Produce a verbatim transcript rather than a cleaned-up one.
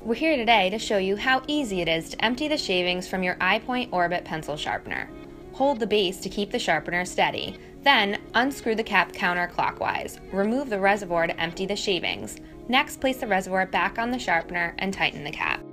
We're here today to show you how easy it is to empty the shavings from your iPoint Orbit Pencil Sharpener. Hold the base to keep the sharpener steady, then unscrew the cap counterclockwise. Remove the reservoir to empty the shavings. Next, place the reservoir back on the sharpener and tighten the cap.